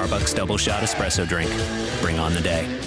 Starbucks Double Shot Espresso drink. Bring on the day.